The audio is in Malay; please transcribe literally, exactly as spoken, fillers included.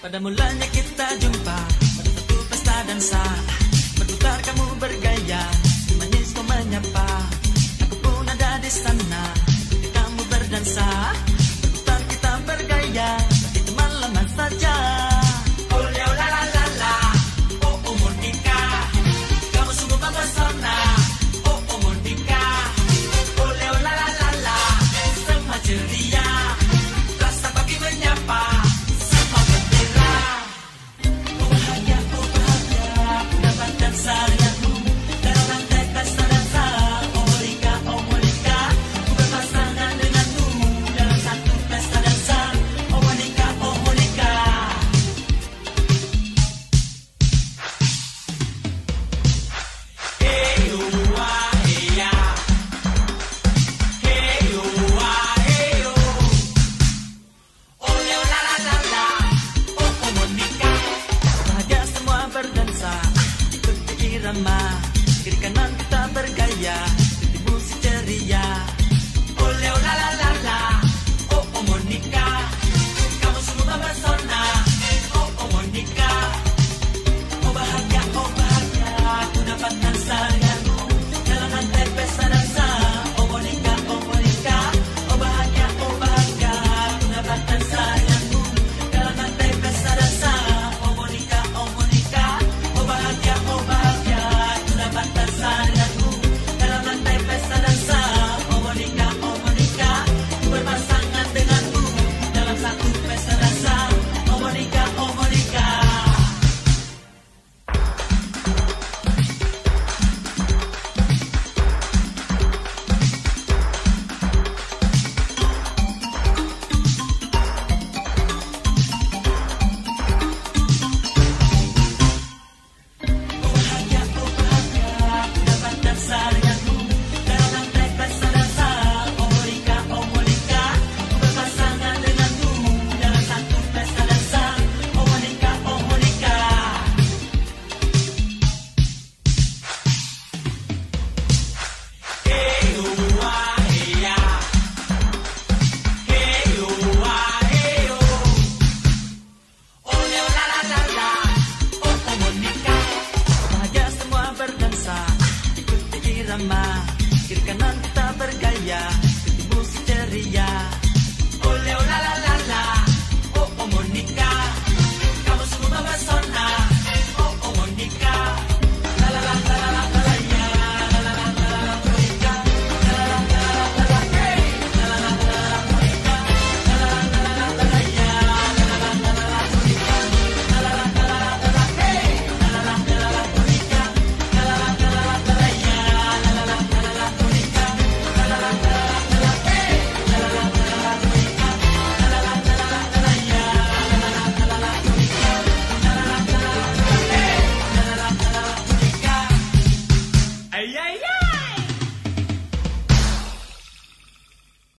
Pada mulanya kita jumpa pada satu pesta dansa, berputar kamu bergaya, si manis kau menyapa. Aku pun ada di sana, ketika kamu berdansa, berputar kita bergaya, itu malam saja. Oh leo la la la la, oh oh Monica, kamu sungguh mempesona. Oh oh Monica, oh leo la la la la, semua ceria, rasa pagi menyapa. Berdansa ikut irama.